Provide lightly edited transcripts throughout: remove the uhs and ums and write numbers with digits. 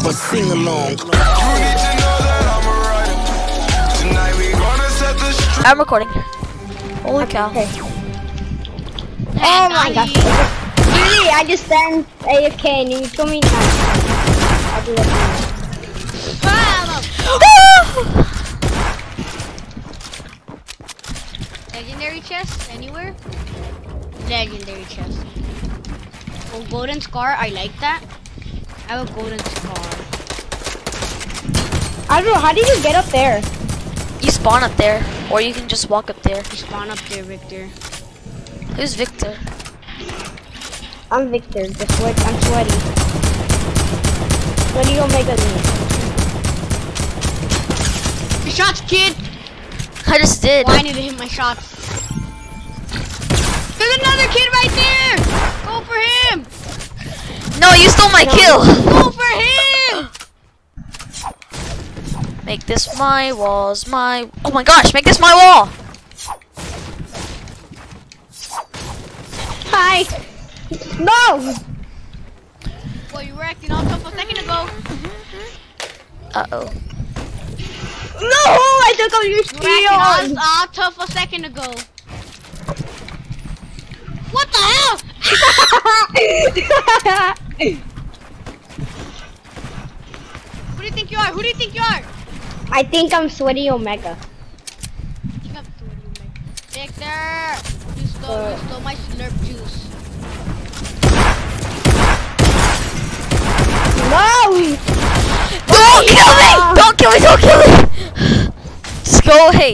for sing-along. I'm recording. Holy cow. Okay. Oh my gosh. Really, I just stand AFK and you told me not. I'll do that. Legendary chest anywhere? Legendary chest. Oh, golden scar, I like that. I have a golden scar. I don't know, how do you get up there? You spawn up there, or you can just walk up there. You spawn up there, Victor. Who's Victor? I'm Victor, I'm sweaty. Sweaty Omega me. Your shots, kid! I just did. Oh, I need to hit my shots. There's another kid right there! Go for him! No, you stole my kill! Go for him! Make this my walls, my... Oh my gosh, make this my wall! Hi! No! Well, you were acting all tough a second ago. Uh-oh. No! I took out your You were acting shield! all tough a second ago. What the hell? Who do you think you are? Who do you think you are? I think I'm Sweaty Omega. Victor! You stole my slurp juice. No! Don't kill me! Don't kill me! Don't kill me! Just go away.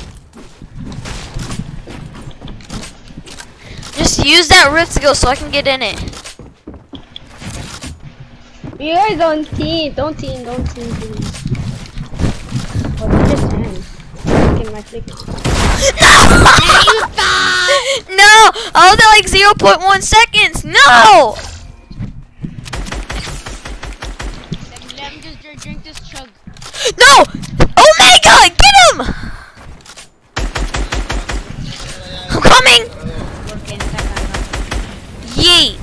Just use that rift to go so I can get in it. You guys don't team, please. Oh, they just end. Flicking my flicker. No! I was at like 0.1 seconds! No! Let me just drink this chug. No! Omega! Get him! I'm coming! Yeet!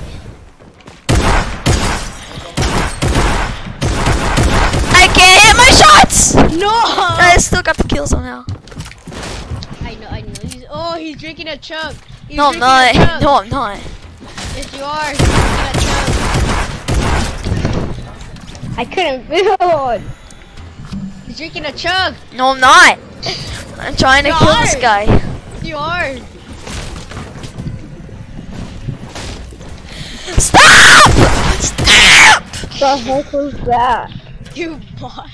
I can't hit my shots! No! I still got the kill somehow. I know. He's drinking a chug. No, I'm not. No, I'm not. Yes, you are. He's drinking a chug. I couldn't build. He's drinking a chug. No, I'm not. I'm trying to kill this guy. You are. Stop! Stop! The heck was that? You bot.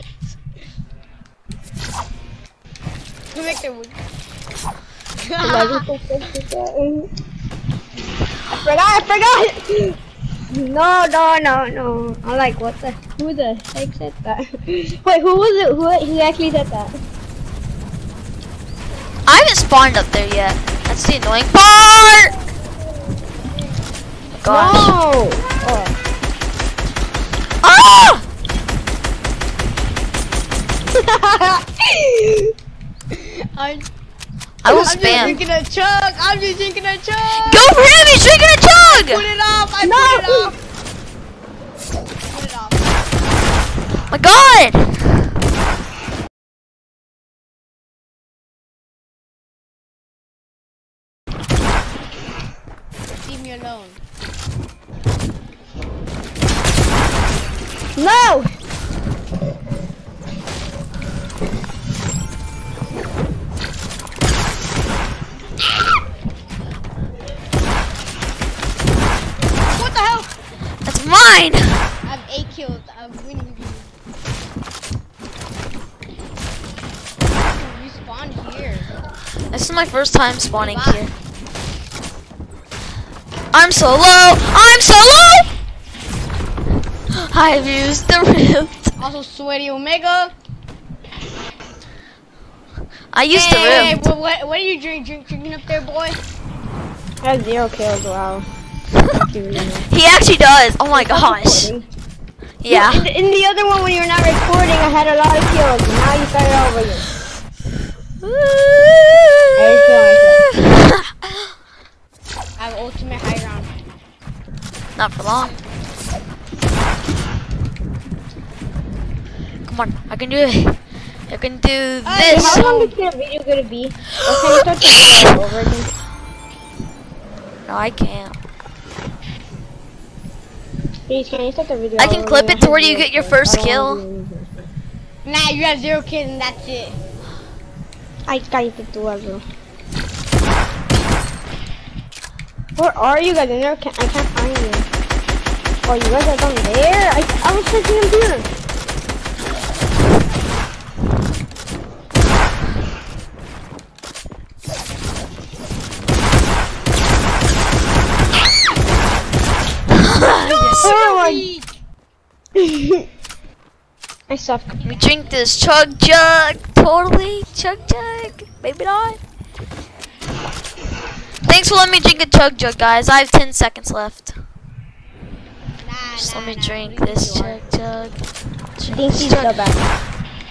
Victor. I forgot! No. I'm like, who the heck said that? Wait, who was it? Who actually said that? I haven't spawned up there yet. That's the annoying part! Gosh. No! Oh. Ah! I will I'm just spam. drinking a chug. I'm just drinking a chug. Go for him! He's drinking a chug! Put it off. I No. put it off. Put it off. My God! Leave me alone. No! What the hell? That's mine! I have 8 kills. I'm winning you. You spawned here. This is my first time spawning here. I'm so low! I'm so low! I've used the rift. Also, Sweaty Omega. I used the Hey, rift. what are you drinking up there, boy? I have 0 kills, wow. He actually does. Oh my gosh. Yeah. In the other one, when you're not recording, I had a lot of kills. And now you started over again. I have ultimate high ground. Not for long. Come on, I can do it. I can do Hey, this. how long is the video gonna be? Or can you start the video over again? No, I can't. Please, can you start the video I can over clip again? it to where I have you zero get your kills. I first don't wanna kill. do anything. Nah, you have 0 kills and that's it. Ay, cállate tú, bro. Where are you guys? I can't find you. Oh, you guys are down there? I was searching them here. I suck. We drink this chug jug. Totally chug jug. Maybe not. Thanks for letting me drink a chug jug, guys. I have 10 seconds left. Just let me drink this chug jug. I think he's the best.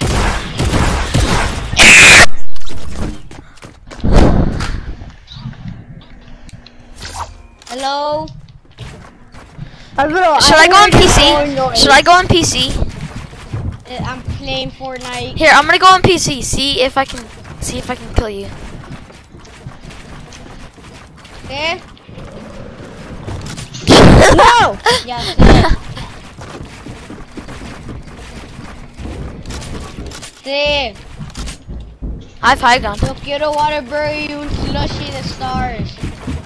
Hello? Should I go on PC? Should I go on PC? I'm playing Fortnite. Here, I'm gonna go on PC. See if I can kill you. Okay? No! Yes, Steve, I have high gun. yo quiero water bury you and slushy the stars.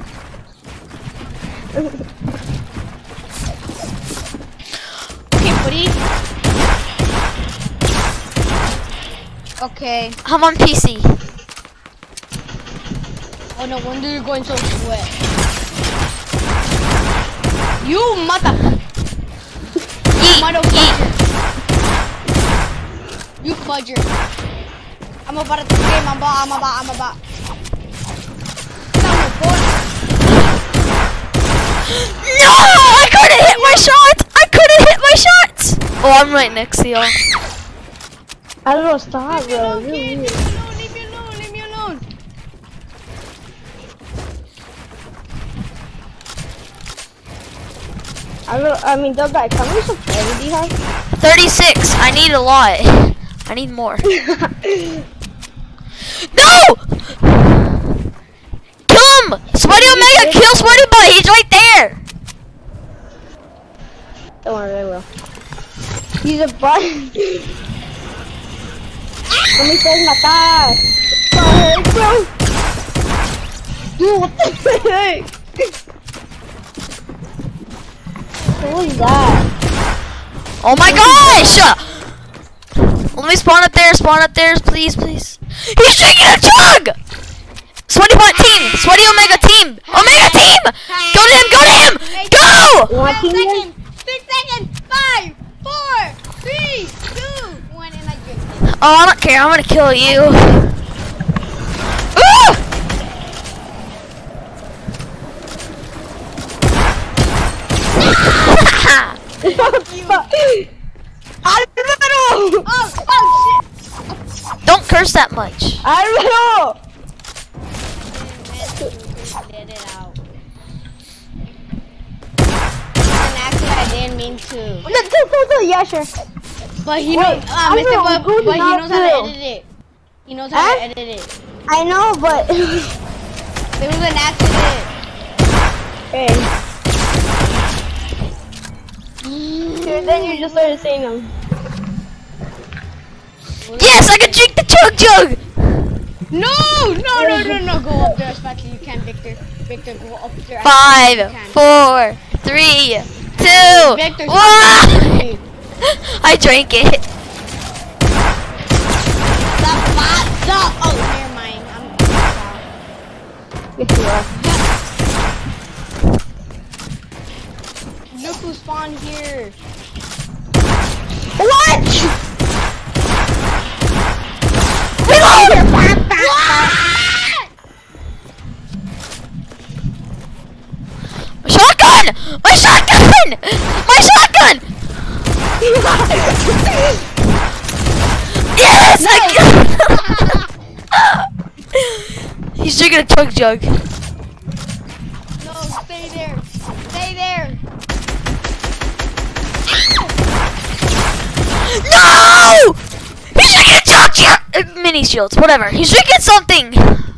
Okay, buddy. Okay. I'm on PC. Oh, no wonder you're going so sweat. You motherfucker. Yeet. You fudger. I'm about to game. I'm about. No! I couldn't hit my shots! Oh, I'm right next to y'all. I don't know, stop, bro. Leave me alone. I mean, the guy, how many subscribers do you have? 36. I need a lot. I need more. No! Kill him! Sweaty Omega, kill Sweaty Boy. He's right there. Don't worry, I will. He's a butt. No me puedes matar. Ay, bro. Dude, what the heck? What was that? Oh my gosh! Let me spawn up there, please. He's drinking a chug! Sweaty Bot team! Sweaty Omega team! Omega team! Go to him! Go! You want team again? 6 seconds. 5, 4, 3, 2, 1, and I drink it. Oh, I don't care. I'm gonna kill you. Ooh! Oh shit. Don't curse that much. Alvaro! Get it out. And actually, I didn't mean to. No, yeah, sure. But he Wait, knows. Alvaro, who But did he not knows how to do? edit it. He knows how to edit it. I know, but... It was an accident. Hey. Then you just started saying them. Yes, I can drink the chug. No! Go up there as fast as you can, Victor. Victor, go up there. 5, 4, 3, 2, Victor, 1. I drank it. Stop! Oh, never mind. Yes, you are. Look who spawned here. What? Reload! My shotgun! Yes! He's drinking a chug jug. No, stay there. Stay there. No! Mini shields, whatever. He's drinking something.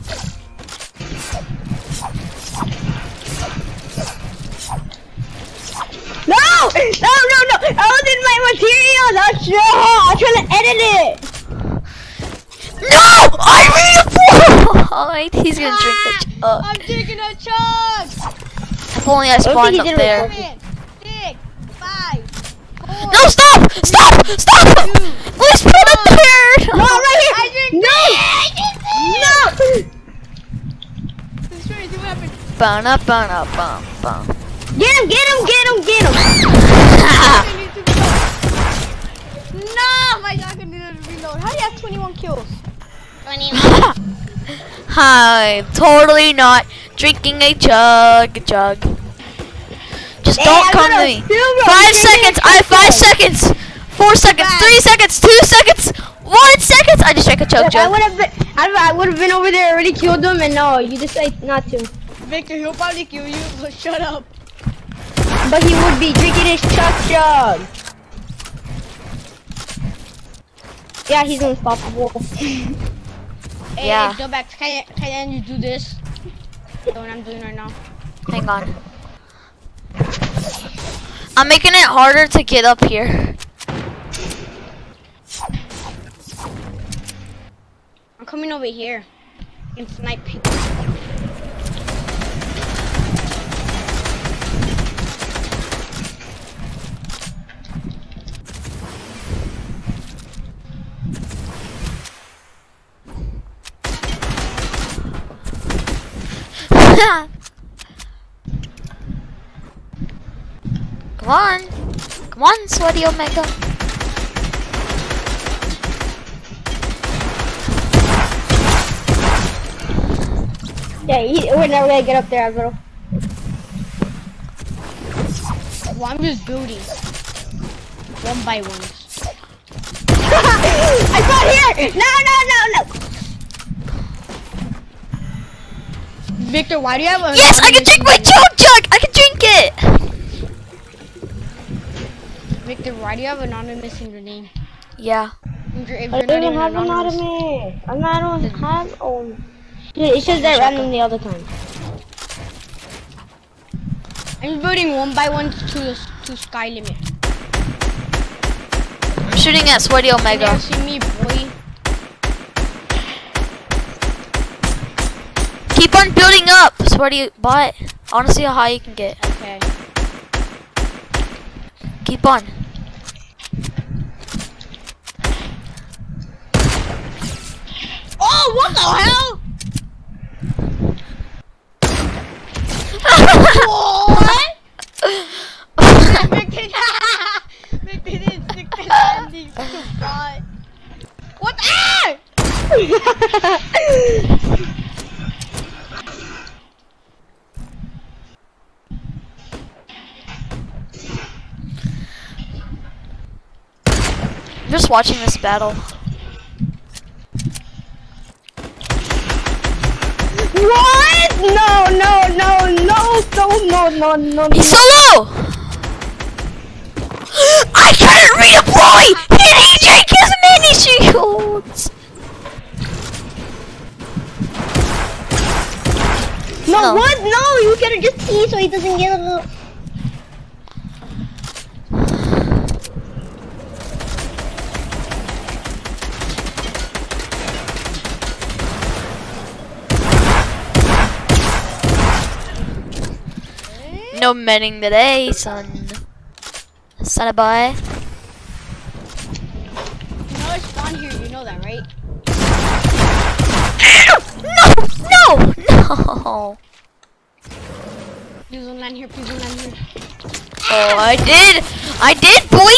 No! I was in my materials. I'm trying to edit it. No! Alright, he's gonna drink the chug. I'm drinking a chug. If only I spawned up there. 6, 5, 4. No, stop! Stop! Stop! Please put it up there! No, right here. I drink No! Let's try to see what happens. Ba-na-ba-na-bum-bum. Get him! I need to go. No, my shotgun didn't reload. How do you have 21 kills? 21. I'm totally not drinking a chug. Just don't come to me. 5 seconds. I have 5 seconds. 4 seconds. 3 seconds. 2 seconds. 1 second. I just drank a chug. I would have been over there already killed him, and no, you decide not to. Victor, he'll probably kill you, so shut up. But he would be drinking his chug. Yeah, he's unstoppable. Hey, Yeah. go back. Can you do this? What I'm doing right now. Hang on. I'm making it harder to get up here. I'm coming over here and snipe people. Come on, Sweaty Omega. Yeah, we're never gonna get up there, bro. Well, I'm just building. One by one. I got here! No! Victor, why do you have a... Yes, I can drink my jug. I can drink it. Victor, why do you have anonymous in your name? Yeah. If I you're don't not even have anonymous. anonymous. I don't have it says that randomly all the time. I'm building one by one to sky limit. I'm shooting at Sweaty You Omega. never see me, boy. Keep on building up, Sweaty bot. I wanna see how high you can get. Okay. Keep on. Oh, what the hell? What? Victor didn't stick the landing so far. What? Ah! I'm just watching this battle. What? No. He's so low! I couldn't redeploy! He drank his mini shields! No, No. what? No, you gotta just see so he doesn't get a little... No medding today, son. Son of a boy. You know it's spawn here, you know that, right? No! Please don't land here, please don't land here. Oh, I did, boy!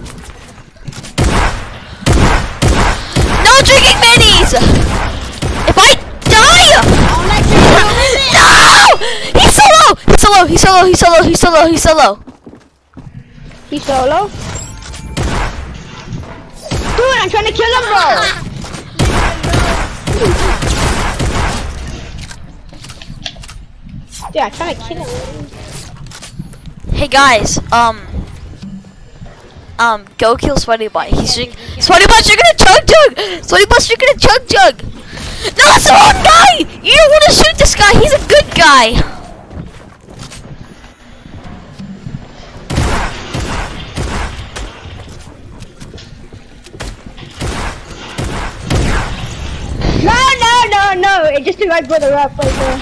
No drinking minis! If I die! No! He's solo! He's solo? Dude, I'm trying to kill him, bro! Yeah, I'm trying to kill him. Hey guys, go kill Sweaty Bot. He's Sweaty Bot, you're gonna chug jug. Sweaty Bot, you're gonna chug jug. No, that's the wrong guy. You don't want to shoot this guy. He's a good guy. No, it just took my brother up right there.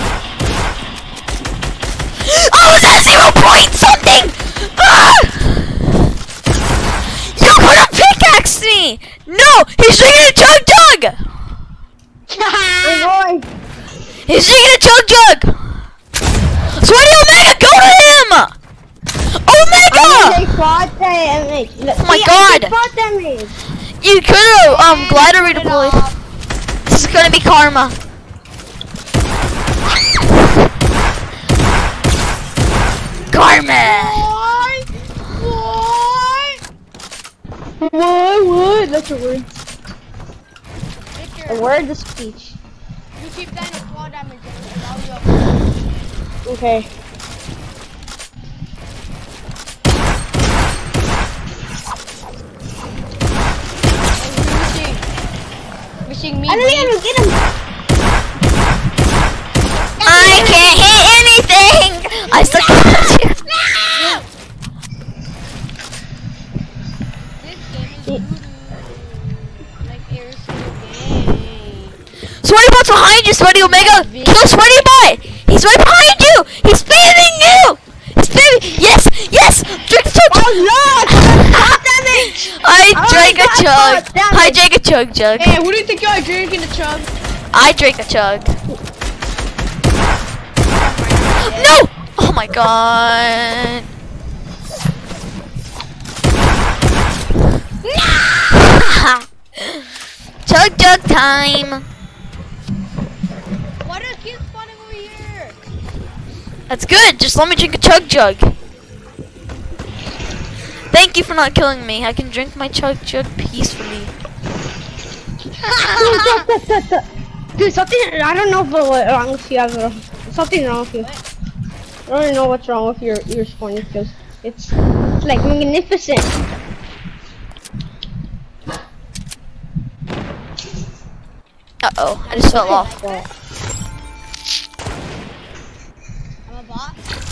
Oh, is that 0 point something? Ah! You could have pickaxed me! No! He's drinking a chug jug! Oh boy. He's drinking a chug jug! Sweaty Omega, go to him! Omega! Oh my God. You could have glider redeployed. This is gonna be karma. Karma! What? That's a word. Victor, A word of speech. you keep dying to fall damage and I'll be up. Okay. Missing me. I don't even get him. I can't hit anything! I suck at you. This game is voodoo. Like Aerosmith game. Sweaty Bot's behind you, Sweaty Omega! Kill Sweaty Bot! He's right behind you! He's spamming you! He's spamming! Yes! Yes! Drink the chug! Oh no! I drank a got chug! caught, damn I it. drank a chug jug. Hey, who do you think you are drinking the chug? I drank a chug. No! Oh my god. Chug jug time. Why do kids spawning over here? That's good. Just let me drink a chug jug. Thank you for not killing me. I can drink my chug jug peacefully. Dude, something, I don't know what's wrong with you, something wrong with you. I don't know what's wrong with your spawning skills. It's like magnificent. Uh-oh, I just fell off. I'm a bot.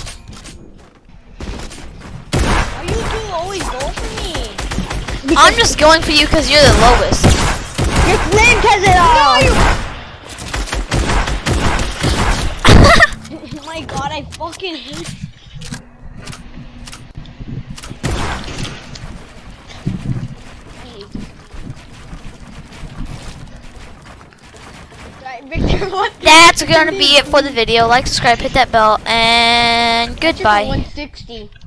Why you two always go for me? I'm just going for you because you're the lowest. Your flame has it all! Oh my god, I fucking hate. Victor, what? That's gonna be it for the video. Like, subscribe, hit that bell, and goodbye. 160.